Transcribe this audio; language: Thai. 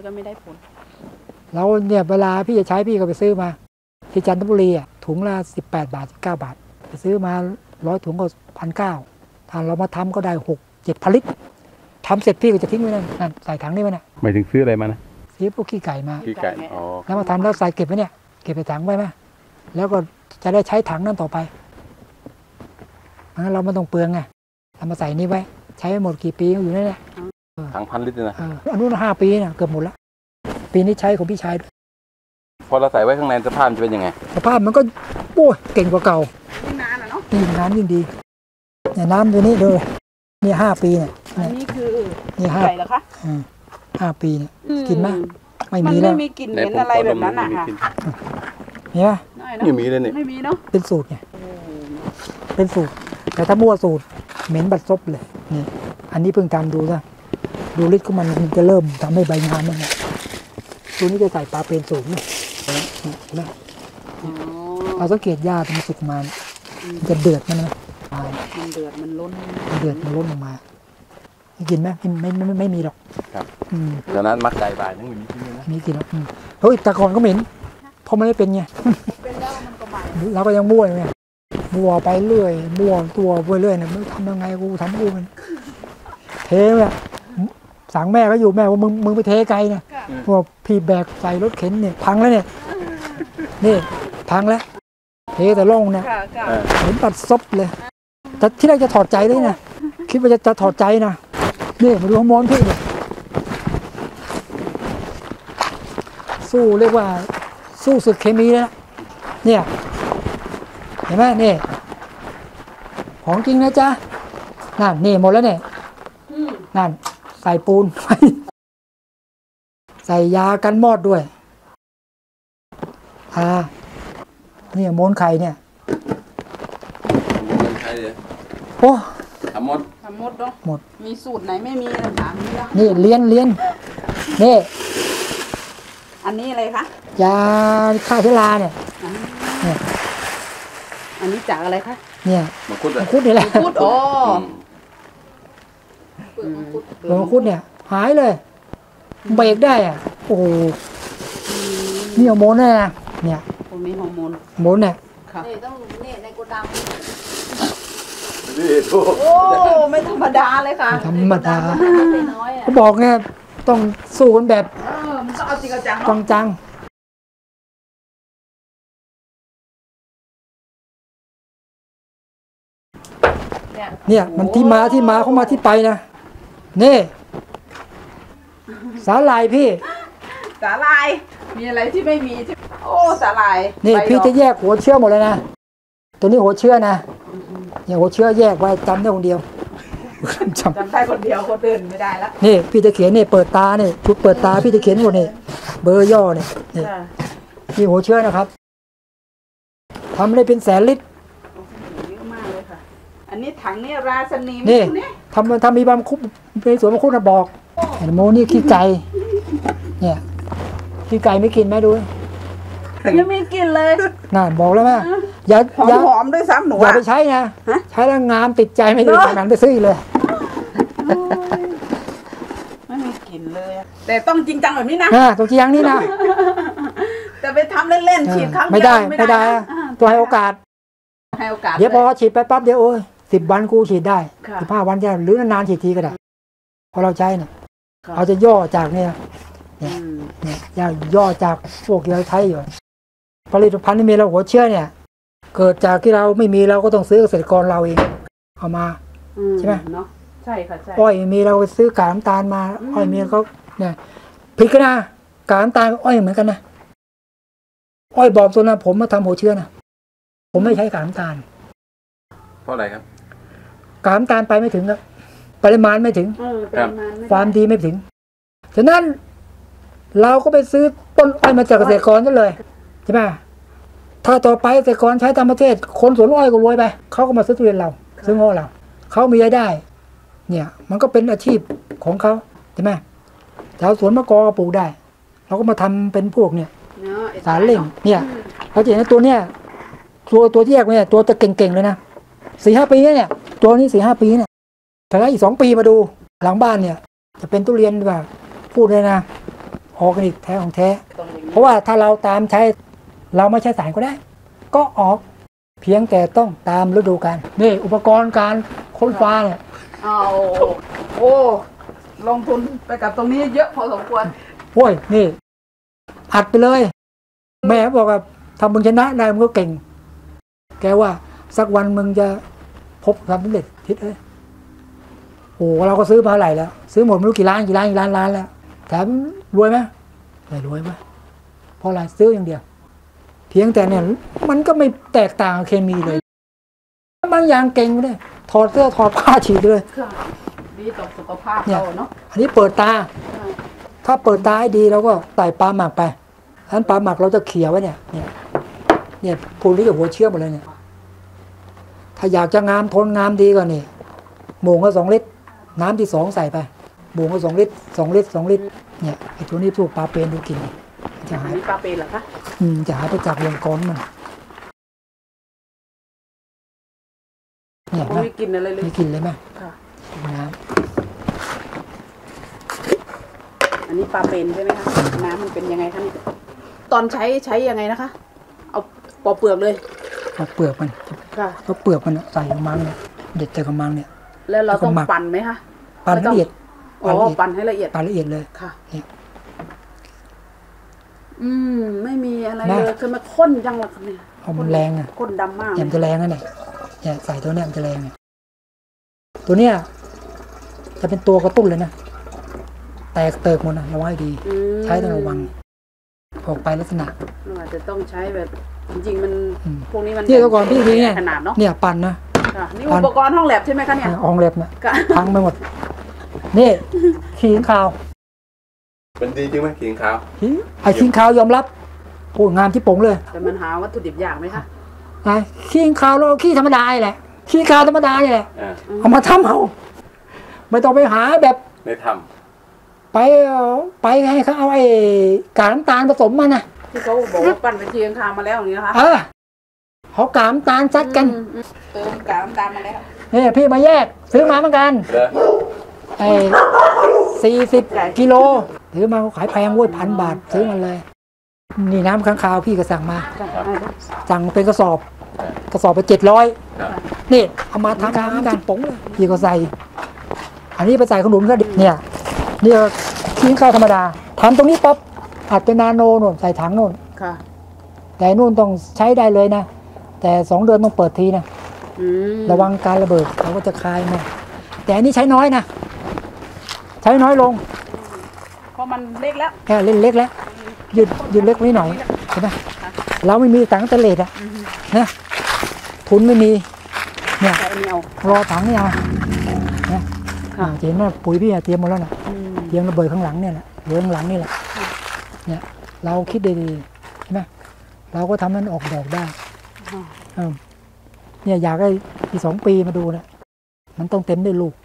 ก็ไม่ได้ผลเราเนี่ยเวลาพี่จะใช้พี่ก็ไปซื้อมาที่จันทบุรีอ่ะถุงละ18 บาท 19 บาทไปซื้อมา100 ถุงก็1,900ถ้าเรามาทำก็ได้6-7 พันลิตรทำเสร็จพี่ก็จะทิ้งไว้นั่นใส่ถังนี่ไว้น่ะหมายถึงซื้ออะไรมานะซื้อพวกขี้ไก่มาขี้ไก่อ๋อแล้วมาทำแล้วใส่เก็บไว้เนี่ยเก็บในถังไว้ไหมแล้วก็จะได้ใช้ถังนั้นต่อไปงั้นเราไม่ต้องเปลืองไงเรามาใส่นี่ไว้ใช้หมดกี่ปีก็อยู่นั่นแหละถัง1,000 ลิตรนะอันนู้น5 ปีนะเกือบหมดแล้วปีนี้ใช้ของพี่ชายพอเราใส่ไว้ข้างในสภาพจะเป็นยังไงสภาพมันก็โอ้ยเก่งกว่าเก่ายิ่งนานอ่ะเนาะยิ่งนานยิ่งดีเนี่ยน้ำตัวนี้เลยนี่5 ปีเนี่ยอันนี้คือนี่ 5 ปีเหรอคะ 5 ปีเนี่ยกินไหมไม่มีแล้วไม่มีกลิ่นเหม็นอะไรแบบนั้นอ่ะค่ะเนี่ยไม่มีเลยเนี่ยไม่มีเนาะเป็นสูตรไงเป็นสูตรแต่ถ้ามั่วสูตรเหม็นบัดซบเลยนี่อันนี้เพิ่งทำดูซะดูฤทธิ์ของมันจะเริ่มทำให้ใบงานมันเนี่ยตัวนี้จะใส่ปลาเป็นสูงเนี่ยนะเราสังเกตหญ้ามันสุกมาจะเดือดมันนะมันเดือดมันล้นออกมากินไหมไม่มีหรอกครับตอนนั้นมักไก่บ่ายนั่งมีกินนะมีกินหรอกเฮ้ยแต่ก่อนก็เหม็นเพราะมันไม่เป็นไงเป็นแล้วมันก็ใหม่เราก็ยังมั่วไงมั่วไปเรื่อยมั่วตัวไปเรื่อยเนี่ยไม่ทำยังไงกูทำกูมันเทเลยสั่งแม่ก็อยู่แม่ว่ามึงไปเทไกลนะว่าพี่แบกใส่รถเข็นเนี่ยพังแล้วเนี่ยนี่พังแล้วเทแต่ล่องเนี่ยเห็นปัดซบเลยแต่ที่แรกจะถอดใจเลยนะคิดว่าจะถอดใจนะนี่มาดูฮอร์โมนพี่เนี่ยสู้เรียกว่าสู้ศึกเคมีแล้วเนี่ยเห็นไหมนี่ของจริงนะจ๊ะนั่นนี่หมดแล้วเนี่ยนั่นใส่ปูนใส่ยากันมอดด้วยนี่โมนไข่เนี่ยโอ้ทำหมดเนาะหมดมีสูตรไหนไม่มีเลยถามนี่เลี้ยนนี่อันนี้อะไรคะยาฆ่าเชื้อราเนี่ยอันนี้จากอะไรคะเนี่ยมังคุดนี่แหละมังคุดโอ้มังคุดเนี่ยหายเลยเบรกได้อ่ะโอ้โหนี่ฮอร์โมนนะเนี่ยตรงนี้ฮอร์โมนเนี่ยนี่ต้องนี่ในโกดังนี่โอ้ไม่ธรรมดาเลยค่ะธรรมดาเขาบอกไงต้องสู้กันแบบมันต้องเอาจริงเอาจังเนี่ยมันที่มาเขามาที่ไปนะนี่สาหร่ายพี่สาหร่ายมีอะไรที่ไม่มีที่โอ้สาหร่ายนี่พี่จะแยกหัวเชื้อหมดเลยนะตัวนี้หัวเชื้อนะเนี่ยหัวเชื้อแยกไว้จำได้คนเดียวจำได้คนเดียวคนอื่นไม่ได้ละนี่พี่จะเขียนนี่เปิดตาเนี่ยชุดเปิดตาพี่จะเขียนหมดนี่เบอร์ย่อเนี่ยนี่หัวเชื้อนะครับทำได้เป็นแสนลิตรเยอะมากเลยค่ะอันนี้ถังนี่ราสนีนี่ทำมีบางคุบในสวนบางคุบนะบอกโมนี่ขี้ไก่เนี่ยขี้ไก่ไม่กินไหมดูยังไม่กินเลยน่าบอกแล้วแม่อย่าหอมด้วยซ้ำหนูอย่าไปใช้นะใช้แล้วงามติดใจไม่ได้ทางนั้นไปซื้อเลยไม่มีกลิ่นเลยแต่ต้องจริงจังแบบนี้นะต้องจริงจังนี่นะแต่ไปทำเล่นๆฉีดครั้งไม่ได้ตัวให้โอกาสเดี๋ยวพอฉีดไปปั๊บเดี๋ยวโอ้ย10 วันกูฉีดได้15 วันจะหรือนานๆฉีดทีก็ได้พอเราใช้เนี่ยเราจะย่อจากเนี่ยย่อจากพวกที่เราใช้อยู่ผลิตภัณฑ์ที่มีเราหัวเชื้อเนี่ยเกิดจากที่เราไม่มีเราก็ต้องซื้อเกษตรกรเราเองเอามาใช่ไหมเนาะใช่ค่ะใช่อ้อยมีเราไปซื้อกากน้ำตาลมาอ้อยมีเขาเนี่ยผิดกันนะกากน้ำตาลอ้อยเหมือนกันนะอ้อยบอกตัวนะผมมาทำหัวเชื้อนะผมไม่ใช้กากน้ำตาลเพราะอะไรครับกากน้ำตาลไปไม่ถึงครับปริมาณไม่ถึงความดีไม่ถึงฉะนั้นเราก็ไปซื้อต้นอ้อยมาจากเกษตรกรนั่นเลยใช่ไหมถ้าต่อไปเกษตรกรใช้ตามประเทศคนสวนอ้อยก็รวยไปเขาก็มาซื้อทุเรียนเราซื้อง้อเราเขามีรายได้เนี่ยมันก็เป็นอาชีพของเขาใช่ไหมชาวสวนมะกอกปลูกได้เราก็มาทำเป็นพวกเนี่ยสารเล่งเนี่ยเราจะเห็นตัวเนี่ยตัวที่แยกเนี่ยตัวจะเก่งๆเลยนะ4-5 ปีเนี่ยตัวนี้4-5 ปีเนี่ยแต่ถ้าอีก2 ปีมาดูหลังบ้านเนี่ยจะเป็นทุเรียนแบบพูดเลยนะออร์แกนิกแท้ของแท้เพราะว่าถ้าเราตามใช้เราไม่ใช้สารก็ได้ ก็ออกเพียงแต่ต้องตามฤดูกาลนี่อุปกรณ์การค้นฟ้าเนี่ยโอ้ลงทุนไปกับตรงนี้เยอะพอสมควรโอ้ยนี่อัดไปเลย แม่บอกว่าทำมึงชนะได้มึงก็เก่ง แกว่าสักวันมึงจะพบความสำเร็จทิศเอ้ยโอ้เราก็ซื้อมาหลายแล้วซื้อหมดไม่รู้กี่ล้านแล้วแถมรวยไหมไม่รวยไหมเพราะอะไรซื้ออย่างเดียวเพียงแต่เนี่ยมันก็ไม่แตกต่างกับเคมีเลยบางอย่างเก่งเลยถอดเสื้อถอดผ้าฉีดเลยดีต่อสุขภาพเราเนาะอันนี้เปิดตาถ้าเปิดตาให้ดีเราก็ใส่ปลาหมักไปอันปลาหมักเราจะเขี่ยไว้เนี่ยพวกนี้กับหัวเชื้อหมดเลยเนี่ยถ้าอยากจะงามทนงามดีก็นี่โม่งก็2 ลิตรน้ำที่2ใส่ไปโม่งก็2 ลิตร2 ลิตร2 ลิตรเนี่ยไอ้ตัวนี้พวกปลาเป็นดูกินจะหายปลาเป็นเหรอคะจะหายไปจากวงก้อนมันเนี่ยไม่กินอะไรเลยไม่กินเลยไหมค่ะน้ำอันนี้ปลาเป็นใช่ไหมคะน้ำมันเป็นยังไงคะนี่ตอนใช้ยังไงนะคะเอาปอกเปลือกเลยเอาเปลือกมันค่ะเอาเปลือกมันใส่กระมังเนี่ยเด็ดใส่กระมังเนี่ยแล้วเราต้องปั่นไหมคะปั่นละเอียดปั่นให้ละเอียดปั่นละเอียดเลยค่ะเนี่ยไม่มีอะไรเลยคือมันข้นจังเลยเนี่ยมันแรงอ่ะข้นดำมากมันจะแรงนะเนี่ยใส่ตัวเนี้ยมันจะแรงเนี่ยตัวเนี้ยจะเป็นตัวกระตุ้นเลยนะแตกเติกหมดนะระวังให้ดีใช้ต้องระวังออกไปลักษณะอาจจะต้องใช้แบบจริงๆมันพวกนี้มันที่ก่อนพี่ทีเนี่ยขนาดเนาะเนี่ยปั่นนะนี่อุปกรณ์ห้องแลบใช่ไหมคะเนี่ยห้องแลบเนี่ยพังไปหมดนี่ขี้ขาวเป็นดีจริงไหมขิงขาวไอ้ขี้ขาวยอมรับโอ้งามที่ป๋งเลยแต่มันหาวัตถุดิบยากไหมคะไอ้ขี้ขาวเราขี้ธรรมดาแหละขี้ขาวธรรมดาแหละเอามาทำเอาไม่ต้องไปหาแบบไม่ทำไปไงเขาเอาไอ้กากน้ำตาลผสมมันนะที่เขาบอกว่าปั้นเป็นขี้ขาวมาแล้วอย่างนี้นะคะเขากากน้ำตาลซัดกันเติมกากน้ำตาลมาแล้วนี่พี่มาแยกซื้อมาเหมือนกันไอ้40 กิโลซื้อมาเขาขายแพงเว้ย1,000 บาทซื้อมาเลยนี่น้ำค้างคาวพี่ก็สั่งมาสั่งเป็นกระสอบไป700นี่เอามาทำน้ำกันป๋งเลยพี่ก็ใส่อันนี้ไปใส่ขนมก็เนี่ยขี้ข้าวธรรมดาทำตรงนี้ปั๊บอัดเป็นนาโนโน่นใส่ถังโน่นแต่นู่นต้องใช้ได้เลยนะแต่2 เดือนต้องเปิดทีนะระวังการระเบิดเขาก็จะคายมาแต่อันนี้ใช้น้อยนะใช้น้อยลงเพราะมันเล็กแล้วเล่นเล็กแล้วยืดเล็กนิดหน่อยใช่ไหมเราไม่มีถังสแตนเลสอะนะทุนไม่มีเนี่ยรอถังนี่เอานะเห็นว่าปุ๋ยพี่เตรียมหมดแล้วนะเตรียมระเบิดข้างหลังเนี่ยแหละเรื่องข้างหลังนี่แหละเนี่ยเราคิดดีๆใช่ไหมเราก็ทำนั้นออกดอกได้เนี่ยอยากให้อีก2 ปีมาดูนะมันต้องเต็มด้วยลูก